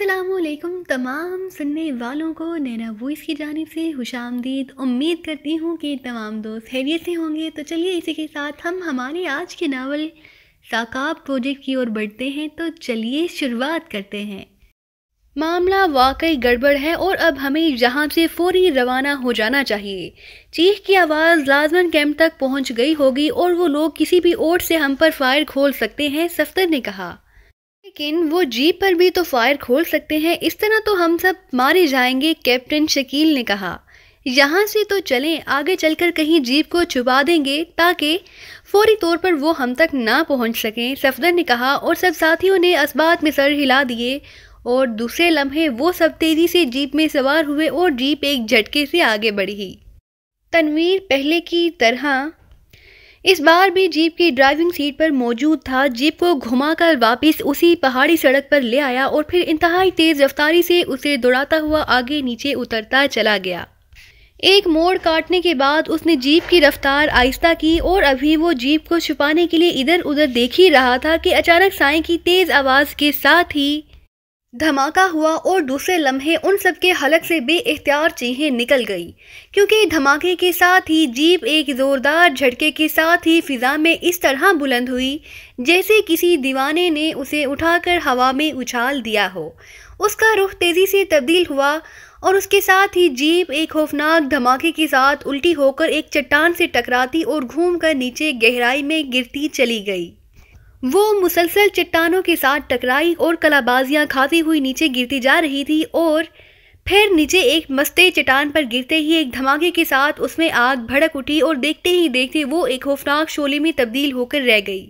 السلام علیکم تمام سننے والوں کو نینا وائس کی جانب سے خوش آمدید۔ امید کرتی ہوں کہ تمام دوست خیریت سے ہوں گے۔ تو چلیے اسی کے ساتھ ہم ہمارے آج کے ناول ثاقاب پروجیکٹ کی اور بڑھتے ہیں۔ تو چلیے شروعات کرتے ہیں۔ معاملہ واقعی گڑبڑ ہے اور اب ہمیں یہاں سے فوری روانہ ہو جانا چاہیے۔ چیخ کی آواز لازماً کیمپ تک پہنچ گئی ہوگی اور وہ لوگ کسی بھی اوٹ سے ہم پر فائر کھول سکتے ہیں، صفدر نے کہا۔ لیکن وہ جیپ پر بھی تو فائر کھول سکتے ہیں، اس طرح تو ہم سب مارے جائیں گے، کیپٹن شکیل نے کہا۔ یہاں سے تو چلیں، آگے چل کر کہیں جیپ کو چھپا دیں گے تاکہ فوری طور پر وہ ہم تک نہ پہنچ سکیں، صفدر نے کہا، اور سب ساتھیوں نے اس بات میں سر ہلا دیے اور دوسرے لمحے وہ سب تیزی سے جیپ میں سوار ہوئے اور جیپ ایک جھٹکے سے آگے بڑھی۔ تنویر پہلے کی طرح اس بار بھی جیپ کی ڈرائیونگ سیٹ پر موجود تھا۔ جیپ کو گھما کر واپس اسی پہاڑی سڑک پر لے آیا اور پھر انتہائی تیز رفتاری سے اسے دوڑاتا ہوا آگے نیچے اترتا چلا گیا۔ ایک موڑ کاٹنے کے بعد اس نے جیپ کی رفتار آہستہ کی اور ابھی وہ جیپ کو چھپانے کے لیے ادھر ادھر دیکھ ہی رہا تھا کہ اچانک سائیں کی تیز آواز کے ساتھ ہی دھماکہ ہوا اور دوسرے لمحے ان سب کے حلق سے بے اختیار چیخیں نکل گئی، کیونکہ دھماکے کے ساتھ ہی جیپ ایک زوردار جھٹکے کے ساتھ ہی فضا میں اس طرح بلند ہوئی جیسے کسی دیوانے نے اسے اٹھا کر ہوا میں اچھال دیا ہو۔ اس کا رخ تیزی سے تبدیل ہوا اور اس کے ساتھ ہی جیپ ایک خوفناک دھماکے کے ساتھ الٹی ہو کر ایک چٹان سے ٹکراتی اور گھوم کر نیچے گہرائی میں گرتی چلی گئی۔ وہ مسلسل چٹانوں کے ساتھ ٹکرائی اور کلابازیاں کھاتی ہوئی نیچے گرتی جا رہی تھی اور پھر نیچے ایک مستے چٹان پر گرتے ہی ایک دھماکے کے ساتھ اس میں آگ بھڑک اٹھی اور دیکھتے ہی دیکھتے وہ ایک خوفناک شعلے میں تبدیل ہو کر رہ گئی۔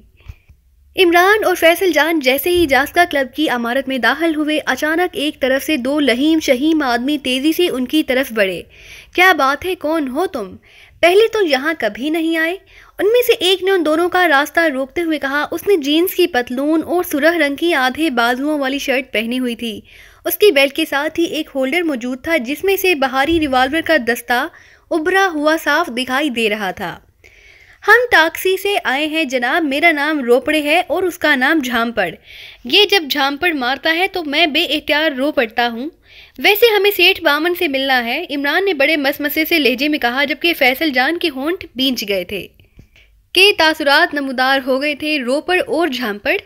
عمران اور فیصل جان جیسے ہی جاسکا کلب کی عمارت میں داخل ہوئے، اچانک ایک طرف سے دو لہیم شہیم آدمی تیزی سے ان کی طرف بڑھے۔ کیا بات ہے، کون ہو تم؟ پہلے تو یہاں کبھی نہیں آئے؟ ان میں سے ایک نے ان دونوں کا راستہ روکتے ہوئے کہا۔ اس نے جینز کی پتلون اور سرخ رنگ کی آدھے بازوؤں والی شرٹ پہنی ہوئی تھی۔ اس کی بیلٹ کے ساتھ ہی ایک ہولڈر موجود تھا جس میں سے بہاری ریوالور کا دستہ ابھرا ہوا صاف دکھائی دے رہا تھا۔ ہم ٹیکسی سے آئے ہیں جناب، میرا نام روپڑے ہے اور اس کا نام جھامپڑ۔ یہ جب جھامپڑ مارتا ہے تو میں بے اختیار رو پڑتا ہوں۔ ویسے ہمیں سیٹھ بامن سے ملنا ہے، عمران نے بڑے مسمسے سے لہجے میں کہا، جبکہ فیصل جان کے ہونٹ بھیج گئے تھے کہ تاثرات نمودار ہو گئے تھے۔ روپڑ اور جھامپڑ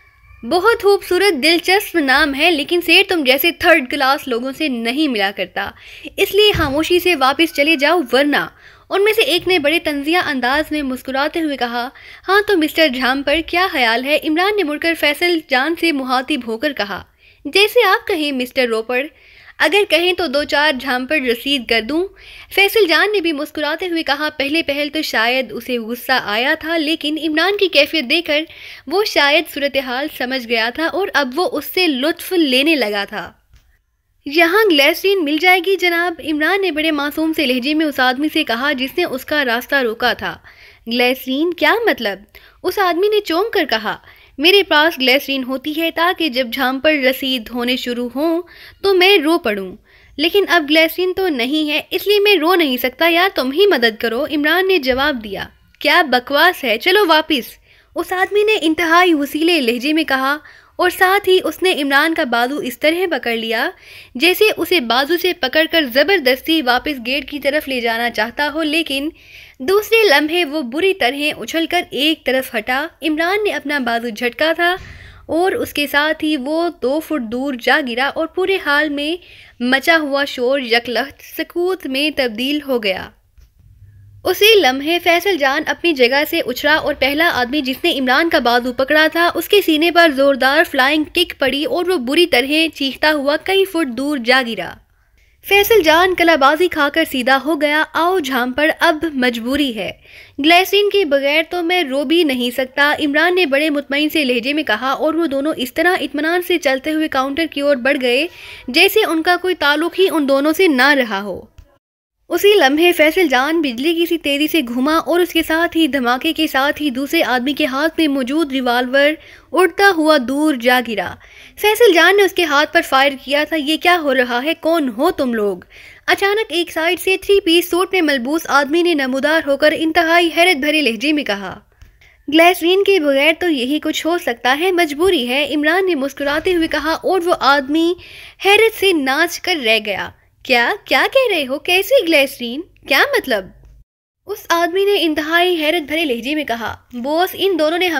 بہت خوبصورت دلچسپ نام ہے، لیکن سیٹھ تم جیسے تھرڈ کلاس لوگوں سے نہیں ملا کرتا، اس لیے خاموشی سے واپس چلے جاؤ ورنہ۔ ان میں سے ایک نے بڑے طنزیہ انداز میں مسکراتے ہوئے کہا۔ ہاں تو مسٹر جھامپڑ کیا خیال ہے؟ عمران نے مڑ کر فیصل جان سے مخاطب ہو کر کہا۔ جیسے آپ کہیں مسٹر روپڑ، اگر کہیں تو دو چار جھامپڑ رسید کر دوں؟ فیصل جان نے بھی مسکراتے ہوئے کہا۔ پہل تو شاید اسے غصہ آیا تھا، لیکن عمران کی کیفیت دیکھ کر وہ شاید صورتحال سمجھ گیا تھا اور اب وہ اس سے لطف لینے لگا تھا۔ یہاں گلیسرین مل جائے گی جناب، عمران نے بڑے معصوم سے لہجے میں اس آدمی سے کہا جس نے اس کا راستہ روکا تھا۔ گلیسرین کیا مطلب؟ اس آدمی نے چونک کر کہا۔ میرے پاس گلیسرین ہوتی ہے تاکہ جب جھامپڑ رسید ہونے شروع ہوں تو میں رو پڑوں، لیکن اب گلیسرین تو نہیں ہے، اس لیے میں رو نہیں سکتا، یار تم ہی مدد کرو، عمران نے جواب دیا۔ کیا بکواس ہے، چلو واپس، اس آدمی نے انتہائی وسیلے لہجے میں کہا اور ساتھ ہی اس نے عمران کا بازو اس طرح پکڑ لیا جیسے اسے بازو سے پکڑ کر زبردستی واپس گیٹ کی طرف لے جانا چاہتا ہو، لیکن دوسرے لمحے وہ بری طرح اچھل کر ایک طرف ہٹا۔ عمران نے اپنا بازو جھٹکا تھا اور اس کے ساتھ ہی وہ 2 فٹ دور جا گرا اور پورے حال میں مچا ہوا شور یکلخت سکوت میں تبدیل ہو گیا۔ اسی لمحے فیصل جان اپنی جگہ سے اچھلا اور پہلا آدمی جس نے عمران کا بازو پکڑا تھا اس کے سینے پر زوردار فلائنگ کک پڑی اور وہ بری طرح چیختا ہوا کئی فٹ دور جا گرا۔ فیصل جان کلابازی کھا کر سیدھا ہو گیا۔ آؤ جھامپڑ، اب مجبوری ہے، گلیسرین کے بغیر تو میں رو بھی نہیں سکتا، عمران نے بڑے مطمئن سے لہجے میں کہا اور وہ دونوں اس طرح اطمینان سے چلتے ہوئے کاؤنٹر کی اور بڑھ گئے جیسے ان کا کوئی تعلق ہی ان دونوں سے نہ رہا ہو۔ اسی لمحے فیصل جان بجلی کی سی تیزی سے گھوما اور اس کے ساتھ ہی دھماکے کے ساتھ ہی دوسرے آدمی کے ہاتھ میں موجود ریوالور اڑتا ہوا دور جا گرا۔ فیصل جان نے اس کے ہاتھ پر فائر کیا تھا۔ یہ کیا ہو رہا ہے، کون ہو تم لوگ؟ اچانک ایک سائڈ سے 3 پیس سوٹ میں ملبوس آدمی نے نمودار ہو کر انتہائی حیرت بھرے لہجے میں کہا۔ گلیسرین کے بغیر تو یہی کچھ ہو سکتا ہے، مجبوری ہے، عمران نے مسکراتے ہوئے کہا، اور وہ آدمی حیرت سے ناچ کر رہ گیا۔ کیا کہہ رہے ہو؟ کیسی گلیسرین؟ کیا مطلب؟ اس آدمی نے انتہائی حیرت بھرے لہجے میں کہا، بوس، ان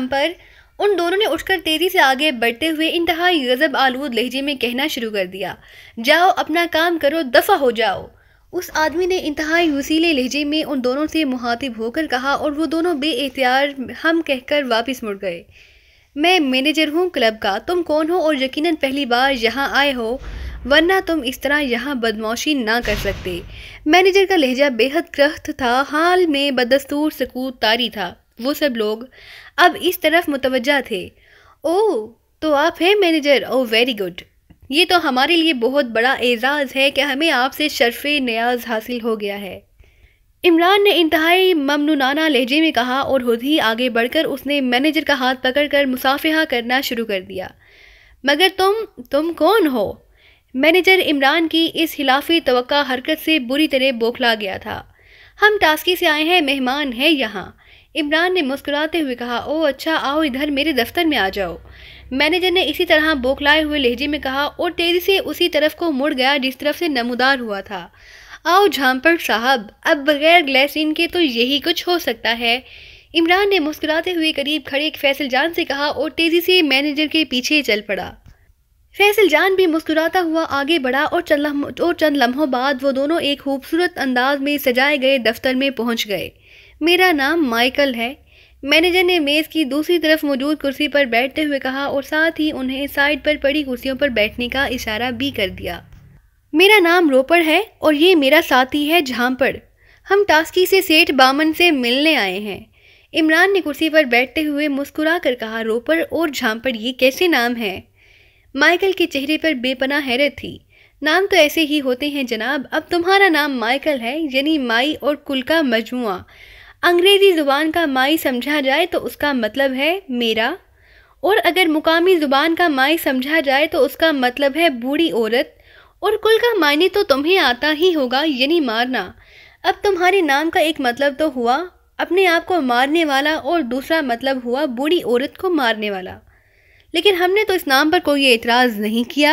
دونوں نے اٹھ کر تیزی سے آگے بڑھتے ہوئے انتہائی غضب آلود لہجے میں کہنا شروع کر دیا، جاؤ اپنا کام کرو، دفع ہو جاؤ۔ اس آدمی نے انتہائی وسیلے لہجے میں ان دونوں سے مخاطب ہو کر کہا، اور وہ دونوں بے اختیار ہم کہہ کر واپس مڑ گئے۔ میں مینیجر ہوں کلب کا، تم کون ہو اور یقیناً پہلی بار یہاں آئے ہو، ورنہ تم اس طرح یہاں بدمعاشی نہ کر سکتے۔ مینیجر کا لہجہ بے حد کرخت تھا، حال میں بدستور سکوت طاری تھا۔ وہ سب لوگ اب اس طرف متوجہ تھے۔ اوہ، تو آپ ہیں مینیجر؟ اوہ ویری گڈ، یہ تو ہمارے لیے بہت بڑا اعزاز ہے کہ ہمیں آپ سے شرف نیاز حاصل ہو گیا ہے، عمران نے انتہائی ممنونانہ لہجے میں کہا، اور خود ہی آگے بڑھ کر اس نے مینیجر کا ہاتھ پکڑ کر مصافحہ کرنا شروع کر دیا۔ مگر تم کون ہو؟ مینیجر عمران کی اس خلاف توقع حرکت سے بری طرح بوکھلا گیا تھا۔ ہم ٹاسکی سے آئے ہیں، مہمان ہیں یہاں، عمران نے مسکراتے ہوئے کہا۔ اوہ اچھا، آؤ ادھر میرے دفتر میں آ جاؤ، مینیجر نے اسی طرح بوکھلائے ہوئے لہجے میں کہا، اور تیزی سے اسی طرف کو مڑ گیا جس طرف سے نمودار ہوا تھا۔ آؤ جھامپڑ صاحب، اب بغیر گلیسرین کے تو یہی کچھ ہو سکتا ہے، عمران نے مسکراتے ہوئے قریب کھڑے فیصل جان سے کہا، اور تیزی سے مینیجر کے پیچھے چل پڑا۔ فیصل جان بھی مسکراتا ہوا آگے بڑھا، اور چند لمحوں بعد وہ دونوں ایک خوبصورت انداز میں سجائے گئے دفتر میں پہنچ گئے۔ میرا نام مائیکل ہے، مینیجر نے میز کی دوسری طرف موجود کرسی پر بیٹھتے ہوئے کہا، اور ساتھ ہی انہیں سائڈ پر پڑی کرسیوں پر بیٹھنے کا اشارہ بھی کر دیا۔ میرا نام روپڑ ہے، اور یہ میرا ساتھی ہے جھامپڑ، ہم ٹاسکی سے سیٹھ بامن سے ملنے آئے ہیں، عمران نے کرسی پر بیٹھتے ہوئے مسکرا کر کہا۔ روپڑ اور جھامپڑ، یہ کیسے نام ہیں؟ مائیکل کے چہرے پر بے پناہ حیرت تھی۔ نام تو ایسے ہی ہوتے ہیں جناب، اب تمہارا نام مائیکل ہے، یعنی مائی اور کل کا مجموعہ۔ انگریزی زبان کا مائی سمجھا جائے تو اس کا مطلب ہے میرا، اور اگر مقامی زبان کا مائی سمجھا جائے تو اس کا مطلب ہے بوڑھی عورت، اور کل کا معنی تو تمہیں آتا ہی ہوگا، یعنی مارنا۔ اب تمہارے نام کا ایک مطلب تو ہوا اپنے آپ کو مارنے والا، اور دوسرا مطلب ہوا بوڑھی عورت کو مارنے والا، لیکن ہم نے تو اس نام پر کوئی اعتراض نہیں کیا۔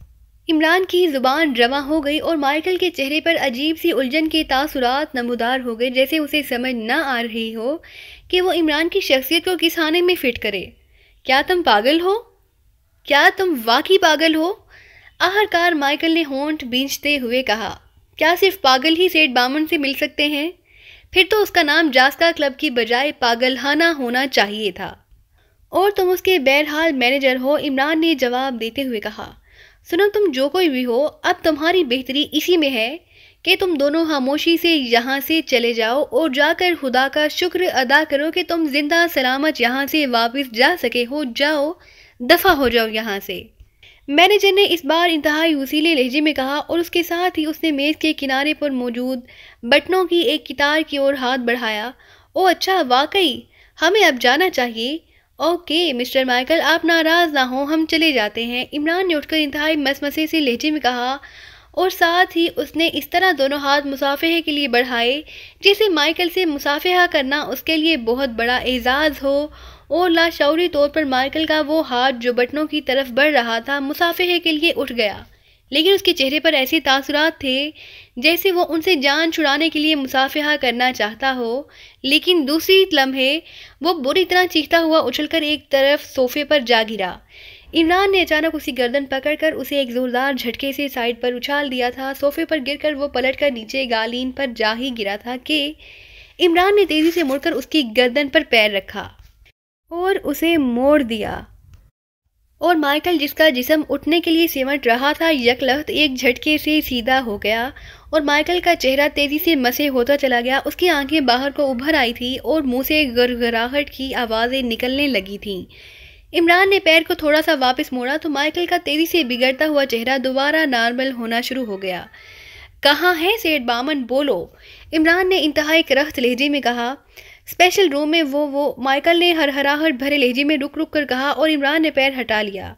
عمران کی زبان رواں ہو گئی، اور مائیکل کے چہرے پر عجیب سی الجھن کے تاثرات نمودار ہو گئے، جیسے اسے سمجھ نہ آ رہی ہو کہ وہ عمران کی شخصیت کو کس خانے میں فٹ کرے۔ کیا تم پاگل ہو؟ کیا تم واقعی پاگل ہو؟ آخرکار مائیکل نے ہونٹ بھینچتے ہوئے کہا۔ کیا صرف پاگل ہی سیٹھ بامن سے مل سکتے ہیں؟ پھر تو اس کا نام جاسکا کلب کی بجائے پاگل خانہ ہونا چاہیے تھا، اور تم اس کے بہرحال مینیجر ہو، عمران نے جواب دیتے ہوئے کہا۔ سنو، تم جو کوئی بھی ہو، اب تمہاری بہتری اسی میں ہے کہ تم دونوں خاموشی سے یہاں سے چلے جاؤ، اور جا کر خدا کا شکر ادا کرو کہ تم زندہ سلامت یہاں سے واپس جا سکے ہو۔ جاؤ، دفع ہو جاؤ یہاں سے، مینیجر نے اس بار انتہائی وسیلے لہجے میں کہا، اور اس کے ساتھ ہی اس نے میز کے کنارے پر موجود بٹنوں کی ایک قطار کی اور ہاتھ بڑھایا۔ او اچھا، واقعی ہمیں اب جانا چاہیے۔ اوکے مسٹر مائیکل، آپ ناراض نہ ہوں، ہم چلے جاتے ہیں، عمران نے اٹھ کر انتہائی مسمسے سے لہجے میں کہا، اور ساتھ ہی اس نے اس طرح دونوں ہاتھ مصافحے کے لیے بڑھائے جسے مائیکل سے مصافحہ کرنا اس کے لیے بہت بڑا اعزاز ہو، اور لاشعوری طور پر مائیکل کا وہ ہاتھ جو بٹنوں کی طرف بڑھ رہا تھا مصافحے کے لیے اٹھ گیا، لیکن اس کے چہرے پر ایسے تاثرات تھے جیسے وہ ان سے جان چھڑانے کے لیے مصافحہ کرنا چاہتا ہو، لیکن دوسری لمحے وہ بری طرح چیختا ہوا اچھل کر ایک طرف صوفے پر جا گرا۔ عمران نے اچانک اسی گردن پکڑ کر اسے ایک زوردار جھٹکے سے سائڈ پر اچھال دیا تھا۔ صوفے پر گر کر وہ پلٹ کر نیچے گالین پر جا ہی گرا تھا کہ عمران نے تیزی سے مڑ کر اس کی گردن پر پیر رکھا اور اسے موڑ دیا، اور مائیکل جس کا جسم اٹھنے کے لیے سمٹ رہا تھا یکلخت ایک جھٹکے سے سیدھا ہو گیا، اور مائیکل کا چہرہ تیزی سے مسح ہوتا چلا گیا۔ اس کی آنکھیں باہر کو ابھر آئی تھی اور منہ سے گرگراہٹ کی آوازیں نکلنے لگی تھیں۔ عمران نے پیر کو تھوڑا سا واپس موڑا تو مائیکل کا تیزی سے بگڑتا ہوا چہرہ دوبارہ نارمل ہونا شروع ہو گیا۔ کہاں ہے سیٹھ بامن؟ بولو، عمران نے انتہائی کرخت لہجے میں کہا۔ اسپیشل روم میں وہ مائیکل نے ہرہراہٹ بھرے لہجے میں رک رک کر کہا، اور عمران نے پیر ہٹا لیا۔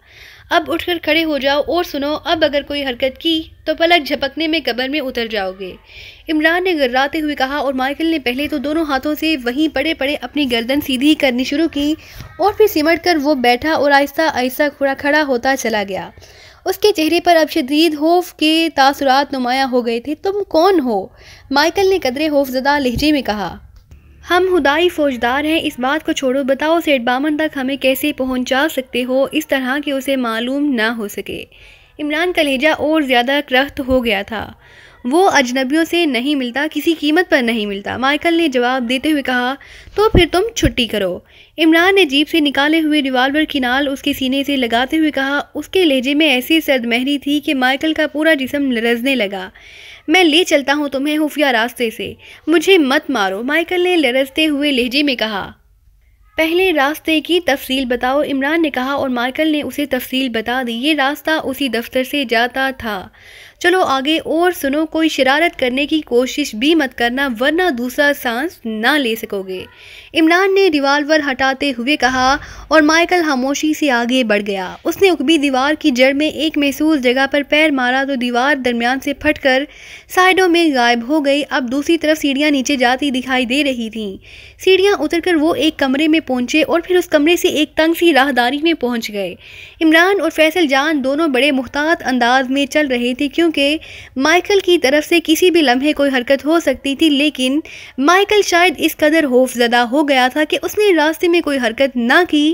اب اٹھ کر کھڑے ہو جاؤ اور سنو، اب اگر کوئی حرکت کی تو پلک جھپکنے میں قبر میں اتر جاؤ گے، عمران نے گراتے ہوئے کہا، اور مائیکل نے پہلے تو دونوں ہاتھوں سے وہیں پڑے پڑے اپنی گردن سیدھی کرنی شروع کی اور پھر سمٹ کر وہ بیٹھا اور آہستہ آہستہ کھڑا ہوتا چلا گیا۔ اس کے چہرے پر اب شدید خوف کے تاثرات نمایاں ہو گئے تھے۔ تم کون ہو؟ مائیکل نے قدرے خوفزدہ لہجے میں کہا۔ ہم خدائی فوجدار ہیں، اس بات کو چھوڑو، بتاؤ سیٹھ بامن تک ہمیں کیسے پہنچا سکتے ہو اس طرح کہ اسے معلوم نہ ہو سکے؟ عمران کا لہجہ اور زیادہ کرخت ہو گیا تھا۔ وہ اجنبیوں سے نہیں ملتا، کسی قیمت پر نہیں ملتا، مائیکل نے جواب دیتے ہوئے کہا۔ تو پھر تم چھٹی کرو، عمران نے جیب سے نکالے ہوئے ریوالور کی نال اس کے سینے سے لگاتے ہوئے کہا۔ اس کے لہجے میں ایسی سرد مہری تھی کہ مائیکل کا پورا جسم لرزنے لگا۔ میں لے چلتا ہوں تمہیں خفیہ راستے سے، مجھے مت مارو، مائیکل نے لرزتے ہوئے لہجے میں کہا۔ پہلے راستے کی تفصیل بتاؤ، عمران نے کہا، اور مائیکل نے اسے تفصیل بتا دی۔ یہ راستہ اسی دفتر سے جاتا تھا، چلو آگے اور سنو، کوئی شرارت کرنے کی کوشش بھی مت کرنا ورنہ دوسرا سانس نہ لے سکو گے، عمران نے ریوالور ہٹاتے ہوئے کہا، اور مائیکل خاموشی سے آگے بڑھ گیا۔ اس نے عقبی دیوار کی جڑ میں ایک محسوس جگہ پر پیر مارا تو دیوار درمیان سے پھٹ کر سائیڈوں میں غائب ہو گئی۔ اب دوسری طرف سیڑھیاں نیچے جاتی دکھائی دے رہی تھیں۔ سیڑھیاں اتر کر وہ ایک کمرے میں پہنچے اور پھر اس کمرے سے ایک تنگ سی راہداری میں پہنچ گئے۔ عمران اور فیصل جان دونوں بڑے محتاط انداز میں چل رہے تھے کیونکہ مائیکل کی طرف سے کسی بھی لمحے کوئی حرکت ہو سکتی تھی، لیکن مائیکل شاید اس قدر خوف زدہ ہو گیا تھا کہ اس نے راستے میں کوئی حرکت نہ کی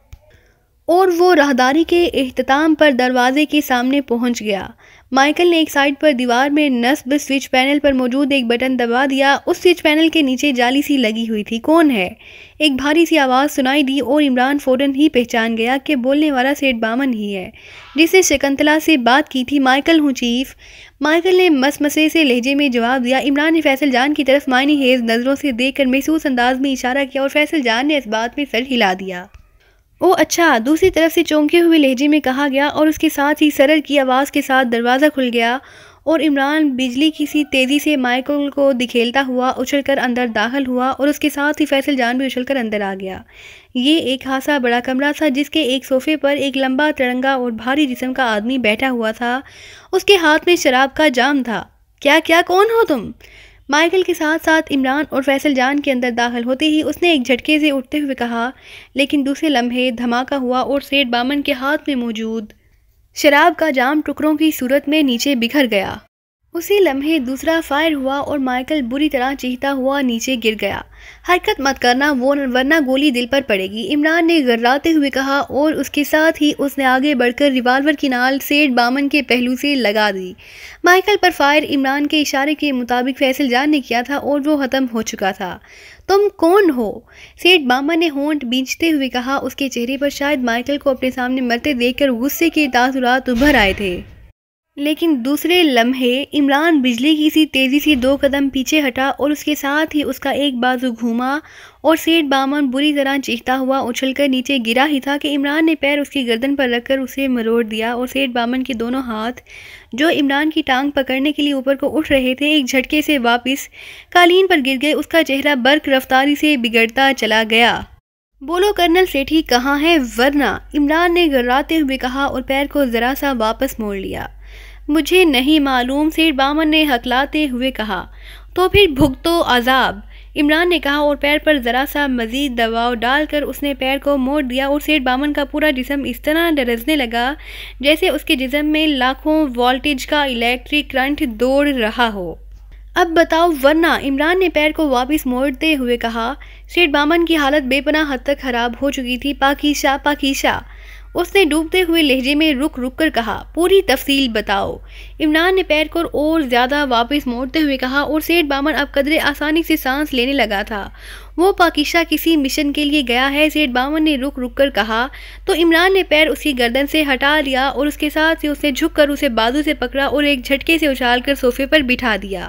اور وہ راہداری کے اختتام پر دروازے کے سامنے پہنچ گیا۔ مائیکل نے ایک سائیڈ پر دیوار میں نصب سوئچ پینل پر موجود ایک بٹن دبا دیا۔ اس سوئچ پینل کے نیچے جالی سی لگی ہوئی تھی۔ کون ہے؟ ایک بھاری سی آواز سنائی دی اور عمران فوراً ہی پہچان گیا کہ بولنے والا سیٹھ بامن ہی ہے جس نے شکنتلا سے بات کی تھی۔ مائیکل ہوں چیف، مائیکل نے مسمسے سے لہجے میں جواب دیا۔ عمران نے فیصل جان کی طرف معنی خیز نظروں سے دیکھ کر محسوس انداز میں اشارہ کیا اور فیصل جان نے اس بات میں سر ہلا دیا۔ او اچھا، دوسری طرف سے چونکے ہوئے لہجے میں کہا گیا اور اس کے ساتھ ہی سرر کی آواز کے ساتھ دروازہ کھل گیا اور عمران بجلی کی سی تیزی سے مائیکل کو دکھیلتا ہوا اچھل کر اندر داخل ہوا اور اس کے ساتھ ہی فیصل جان بھی اچھل کر اندر آ گیا۔ یہ ایک خاصا بڑا کمرہ تھا جس کے ایک صوفے پر ایک لمبا تڑنگا اور بھاری جسم کا آدمی بیٹھا ہوا تھا۔ اس کے ہاتھ میں شراب کا جام تھا۔ کیا کون ہو تم؟ مائیکل کے ساتھ ساتھ عمران اور فیصل جان کے اندر داخل ہوتے ہی اس نے ایک جھٹکے سے اٹھتے ہوئے کہا، لیکن دوسرے لمحے دھماکہ ہوا اور سیٹھ بامن کے ہاتھ میں موجود شراب کا جام ٹکڑوں کی صورت میں نیچے بکھر گیا۔ اسی لمحے دوسرا فائر ہوا اور مائیکل بری طرح چیختا ہوا نیچے گر گیا۔ حرکت مت کرنا ورنہ گولی دل پر پڑے گی، عمران نے گراتے ہوئے کہا اور اس کے ساتھ ہی اس نے آگے بڑھ کر ریوالور کی نال سیٹھ بامن کے پہلو سے لگا دی۔ مائیکل پر فائر عمران کے اشارے کے مطابق فیصل جان نے کیا تھا اور وہ ختم ہو چکا تھا۔ تم کون ہو؟ سیٹھ بامن نے ہونٹ بھینچتے ہوئے کہا۔ اس کے چہرے پر شاید مائیکل کو اپنے سامنے مرتے دیکھ کر غصے کے تاثرات ابھر آئے تھے، لیکن دوسرے لمحے عمران بجلی کی سی تیزی سے 2 قدم پیچھے ہٹا اور اس کے ساتھ ہی اس کا ایک بازو گھوما اور سیٹھ بامن بری طرح چیختا ہوا اچھل کر نیچے گرا ہی تھا کہ عمران نے پیر اس کی گردن پر رکھ کر اسے مروڑ دیا اور سیٹھ بامن کے دونوں ہاتھ جو عمران کی ٹانگ پکڑنے کے لیے اوپر کو اٹھ رہے تھے ایک جھٹکے سے واپس قالین پر گر گئے۔ اس کا چہرہ برق رفتاری سے بگڑتا چلا گیا۔ بولو کرنل سیٹھی کہاں ہے ورنہ؟ عمران نے گراتے ہوئے کہا اور پیر کو ذرا سا واپس موڑ لیا۔ مجھے نہیں معلوم، سیٹھ بامن نے ہکلاتے ہوئے کہا۔ تو پھر بھگتو عذاب، عمران نے کہا اور پیر پر ذرا سا مزید دباؤ ڈال کر اس نے پیر کو موڑ دیا اور سیٹھ بامن کا پورا جسم اس طرح لرزنے لگا جیسے اس کے جسم میں لاکھوں وولٹیج کا الیکٹرک کرنٹ دوڑ رہا ہو۔ اب بتاؤ ورنہ، عمران نے پیر کو واپس موڑتے ہوئے کہا۔ سیٹھ بامن کی حالت بے پناہ حد تک خراب ہو چکی تھی۔ پاکیشہ، اس نے ڈوبتے ہوئے لہجے میں رک کر کہا، پوری تفصیل بتاؤ۔ عمران نے پیر کو اور زیادہ واپس موڑتے ہوئے کہا اور سیٹھ بامن اب قدرے آسانی سے سانس لینے لگا تھا۔ وہ پاکیشہ کسی مشن کے لیے گیا ہے، سیٹھ بامن نے رک کر کہا۔ تو عمران نے پیر اس کی گردن سے ہٹا لیا اور اس کے ساتھ ہی اس نے جھک کر اسے بازو سے پکڑا اور ایک جھٹکے سے اچھال کر صوفے پر بٹھا دیا۔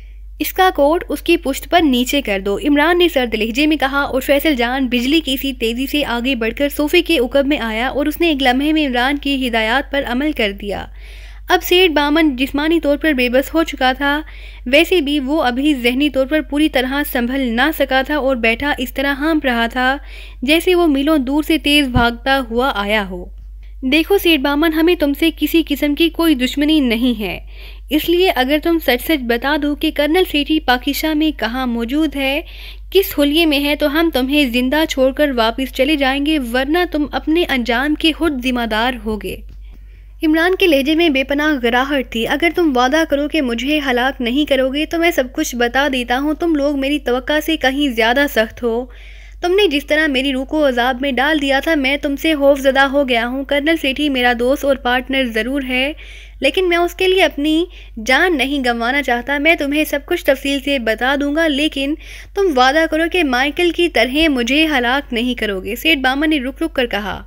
اس کا کوٹ اس کی پشت پر نیچے کر دو، عمران نے سرد لہجے میں کہا اور فیصل جان بجلی کی سی تیزی سے آگے بڑھ کر صوفے کے عقب میں آیا اور اس نے ایک لمحے میں عمران کی ہدایات پر عمل کر دیا۔ اب سیٹھ بامن جسمانی طور پر بے بس ہو چکا تھا، ویسے بھی وہ ابھی ذہنی طور پر پوری طرح سنبھل نہ سکا تھا اور بیٹھا اس طرح ہانپ رہا تھا جیسے وہ میلوں دور سے تیز بھاگتا ہوا آیا ہو۔ دیکھو سیٹھ بامن، ہمیں تم سے کسی قسم کی کوئی دشمنی نہیں ہے، اس لیے اگر تم سچ سچ بتا دو کہ کرنل سیٹھی پاکیزہ میں کہاں موجود ہے، کس حلیے میں ہے، تو ہم تمہیں زندہ چھوڑ کر واپس چلے جائیں گے، ورنہ تم اپنے انجام کے خود ذمہ دار ہوگے۔ عمران کے لہجے میں بے پناہ گراہٹ تھی۔ اگر تم وعدہ کرو کہ مجھے ہلاک نہیں کرو گے تو میں سب کچھ بتا دیتا ہوں۔ تم لوگ میری توقع سے کہیں زیادہ سخت ہو۔ تم نے جس طرح میری روح کو عذاب میں ڈال دیا تھا، میں تم سے خوف زدہ ہو گیا ہوں۔ کرنل سیٹھی میرا دوست اور پارٹنر ضرور ہے، لیکن میں اس کے لیے اپنی جان نہیں گنوانا چاہتا۔ میں تمہیں سب کچھ تفصیل سے بتا دوں گا، لیکن تم وعدہ کرو کہ مائیکل کی طرح مجھے ہلاک نہیں کرو گے۔ سیٹھ بامن نے رک رک کر کہا،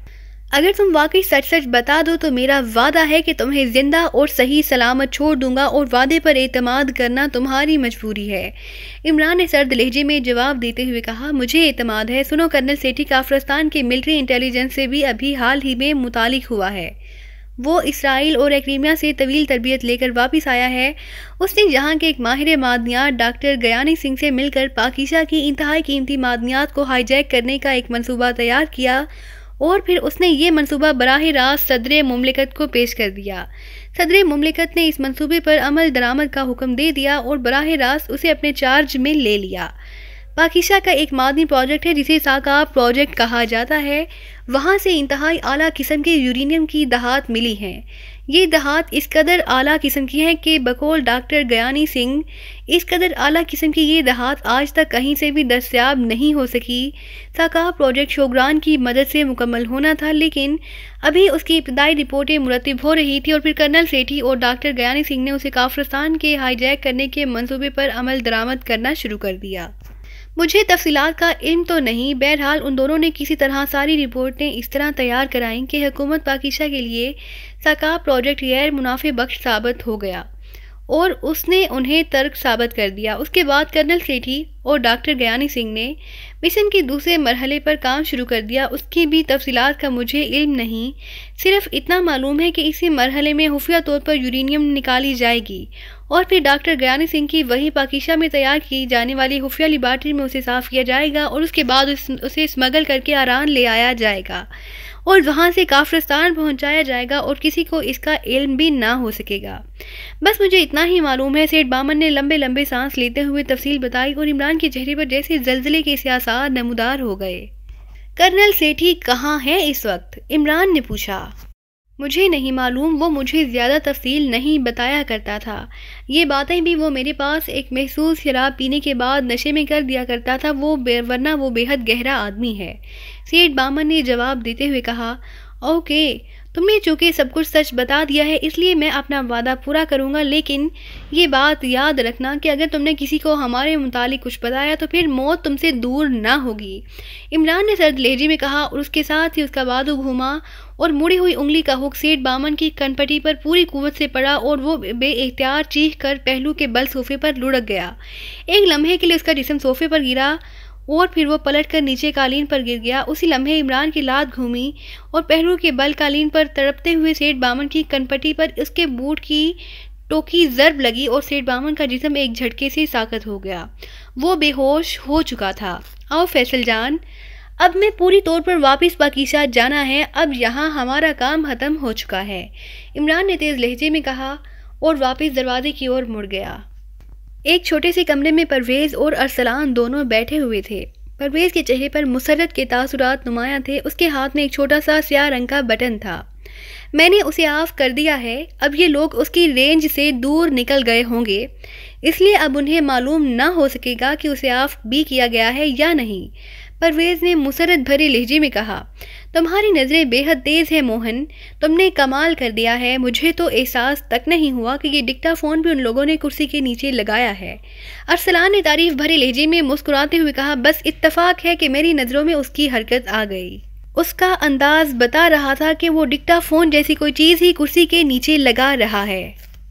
اگر تم واقعی سچ سچ بتا دو تو میرا وعدہ ہے کہ تمہیں زندہ اور صحیح سلامت چھوڑ دوں گا، اور وعدے پر اعتماد کرنا تمہاری مجبوری ہے۔ عمران نے سرد لہجے میں جواب دیتے ہوئے کہا، مجھے اعتماد ہے۔ سنو، کرنل سیٹھی کافرستان کے ملٹری انٹیلیجنس سے بھی ابھی حال ہی میں متعلق ہوا ہے۔ وہ اسرائیل اور ایکریمیا سے طویل تربیت لے کر واپس آیا ہے۔ اس نے یہاں کے ایک ماہر معدنیات ڈاکٹر گیانی سنگھ سے مل کر پاکیزہ کی انتہائی قیمتی معدنیات کو ہائی جیک کرنے کا ایک منصوبہ تیار کیا، اور پھر اس نے یہ منصوبہ براہ راست صدر مملکت کو پیش کر دیا۔ صدر مملکت نے اس منصوبے پر عمل درآمد کا حکم دے دیا اور براہ راست اسے اپنے چارج میں لے لیا۔ پاکیزہ کا ایک معدنی پروجیکٹ ہے جسے ثاقاب پروجیکٹ کہا جاتا ہے۔ وہاں سے انتہائی اعلیٰ قسم کے یورینیم کی دھات ملی ہیں۔ یہ دھات اس قدر اعلیٰ قسم کی ہیں کہ بقول ڈاکٹر گیانی سنگھ، اس قدر اعلیٰ قسم کی یہ دھات آج تک کہیں سے بھی دستیاب نہیں ہو سکی۔ ثاقاب پروجیکٹ شوگران کی مدد سے مکمل ہونا تھا، لیکن ابھی اس کی ابتدائی رپورٹیں مرتب ہو رہی تھی، اور پھر کرنل سیٹھی اور ڈاکٹر گیانی سنگھ نے اسے کافرستان کے ہائی جیک کرنے کے منصوبے پر عمل درآمد کرنا شروع کر دیا۔ مجھے تفصیلات کا علم تو نہیں، بہرحال ان دونوں نے کسی طرح ساری رپورٹیں اس طرح تیار کرائیں کہ حکومت پاکیزہ کے لیے ثاقاب پروجیکٹ غیر منافع بخش ثابت ہو گیا، اور اس نے انہیں ترک ثابت کر دیا۔ اس کے بعد کرنل سیٹھی اور ڈاکٹر گیانی سنگھ نے مشن کے دوسرے مرحلے پر کام شروع کر دیا۔ اس کی بھی تفصیلات کا مجھے علم نہیں، صرف اتنا معلوم ہے کہ اسی مرحلے میں خفیہ طور پر یورینیم نکالی جائے گی، اور پھر ڈاکٹر گیانی سنگھ کی وہی پاکیزہ میں تیار کی جانے والی خفیہ لیبارٹری میں اسے صاف کیا جائے گا، اور اس کے بعد اسے اسمگل کر کے ایران لے آیا جائے گا، اور وہاں سے کافرستان پہنچایا جائے گا، اور کسی کو اس کا علم بھی نہ ہو سکے گا۔ بس مجھے اتنا ہی معلوم ہے۔ سیٹھ بامن نے لمبے لمبے سانس لیتے ہوئے تفصیل بتائی، اور عمران کے چہرے پر جیسے زلزلے کے سیاسات نمودار ہو گئے۔ کرنل سیٹھی کہاں ہے اس وقت؟ عمران نے پوچھا۔ مجھے نہیں معلوم، وہ مجھے زیادہ تفصیل نہیں بتایا کرتا تھا۔ یہ باتیں بھی وہ میرے پاس ایک محسوس شراب پینے کے بعد نشے میں کر دیا کرتا تھا، ورنہ وہ بے حد گہرا آدمی ہے۔ سیٹھ بامن نے جواب دیتے ہوئے کہا، اوکے، تم نے چونکہ سب کچھ سچ بتا دیا ہے، اس لیے میں اپنا وعدہ پورا کروں گا، لیکن یہ بات یاد رکھنا کہ اگر تم نے کسی کو ہمارے متعلق کچھ بتایا تو پھر موت تم سے دور نہ ہوگی۔ عمران نے سرد لہجے میں کہا، اور اس کے ساتھ ہی اس کا بازو گھوما اور مڑی ہوئی انگلی کا ہک سیٹھ بامن کی کنپٹی پر پوری قوت سے پڑا، اور وہ بے اختیار چیخ کر پہلو کے بل صوفے پر لڑک گیا۔ ایک لمحے کے لیے اس کا جسم صوفے پر گرا، اور پھر وہ پلٹ کر نیچے قالین پر گر گیا۔ اسی لمحے عمران کی لات گھومی، اور پہلو کے بل قالین پر تڑپتے ہوئے سیٹھ بامن کی کنپٹی پر اس کے بوٹ کی ٹوکی ضرب لگی، اور سیٹھ بامن کا جسم ایک جھٹکے سے ساقط ہو گیا۔ وہ بے ہوش ہو چکا تھا۔ آؤ فیصل جان، اب میں پوری طور پر واپس پاکیزہ جانا ہے، اب یہاں ہمارا کام ختم ہو چکا ہے، عمران نے تیز لہجے میں کہا، اور واپس دروازے کی اور مڑ گیا۔ ایک چھوٹے سے کمرے میں پرویز اور ارسلان دونوں بیٹھے ہوئے تھے۔ پرویز کے چہرے پر مسرت کے تاثرات نمایاں تھے۔ اس کے ہاتھ میں ایک چھوٹا سا سیاہ رنگ کا بٹن تھا۔ میں نے اسے آف کر دیا ہے، اب یہ لوگ اس کی رینج سے دور نکل گئے ہوں گے، اس لیے اب انہیں معلوم نہ ہو سکے گا کہ اسے آف بھی کیا گیا ہے یا نہیں، پرویز نے مسرت بھرے لہجے میں کہا۔ تمہاری نظریں بے حد تیز ہیں موہن، تم نے کمال کر دیا ہے، مجھے تو احساس تک نہیں ہوا کہ یہ ڈکٹا فون بھی ان لوگوں نے کرسی کے نیچے لگایا ہے۔ ارسلان نے تعریف بھرے لہجے میں مسکراتے ہوئے کہا، بس اتفاق ہے کہ میری نظروں میں اس کی حرکت آ گئی۔ اس کا انداز بتا رہا تھا کہ وہ ڈکٹا فون جیسی کوئی چیز ہی کرسی کے نیچے لگا رہا ہے۔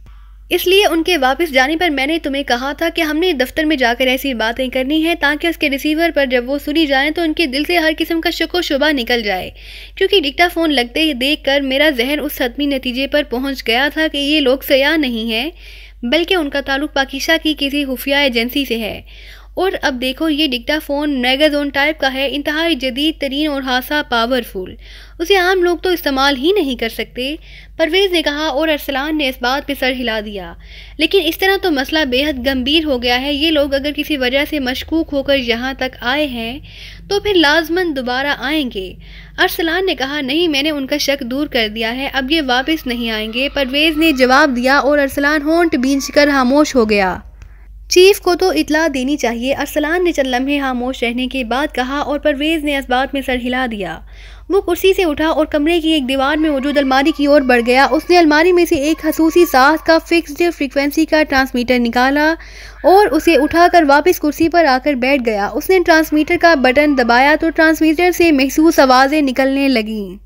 اس لیے ان کے واپس جانے پر میں نے تمہیں کہا تھا کہ ہم نے دفتر میں جا کر ایسی باتیں کرنی ہیں تاکہ اس کے ریسیور پر جب وہ سنی جائیں تو ان کے دل سے ہر قسم کا شک و شبہ نکل جائے، کیونکہ ڈکٹا فون لگتے ہی دیکھ کر میرا ذہن اس حتمی نتیجے پر پہنچ گیا تھا کہ یہ لوگ سیاح نہیں ہیں، بلکہ ان کا تعلق پاکیزہ کی کسی خفیہ ایجنسی سے ہے، اور اب دیکھو یہ ڈکٹا فون میگازون ٹائپ کا ہے، انتہائی جدید ترین اور خاصا پاورفل، اسے عام لوگ تو استعمال ہی نہیں کر سکتے، پرویز نے کہا، اور ارسلان نے اس بات پہ سر ہلا دیا۔ لیکن اس طرح تو مسئلہ بے حد گمبھیر ہو گیا ہے، یہ لوگ اگر کسی وجہ سے مشکوک ہو کر یہاں تک آئے ہیں تو پھر لازماً دوبارہ آئیں گے۔ ارسلان نے کہا، نہیں، میں نے ان کا شک دور کر دیا ہے، اب یہ واپس نہیں آئیں گے، پرویز نے جواب دیا، اور ارسلان ہونٹ بھینچ کر خاموش ہو گیا۔ چیف کو تو اطلاع دینی چاہیے، ارسلان نے چند لمحے خاموش رہنے کے بعد کہا، اور پرویز نے اس بات میں سر ہلا دیا۔ وہ کرسی سے اٹھا اور کمرے کی ایک دیوار میں موجود الماری کی اور بڑھ گیا۔ اس نے الماری میں سے ایک خصوصی ساز کا فکسڈ فریکوینسی کا ٹرانسمیٹر نکالا اور اسے اٹھا کر واپس کرسی پر آ کر بیٹھ گیا۔ اس نے ٹرانسمیٹر کا بٹن دبایا تو ٹرانسمیٹر سے محسوس آوازیں نکلنے لگیں۔